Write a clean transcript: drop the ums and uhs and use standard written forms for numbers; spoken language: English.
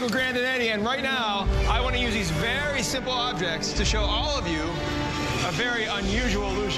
Michael Grandinetti, and right now, I want to use these very simple objects to show all of you a very unusual illusion.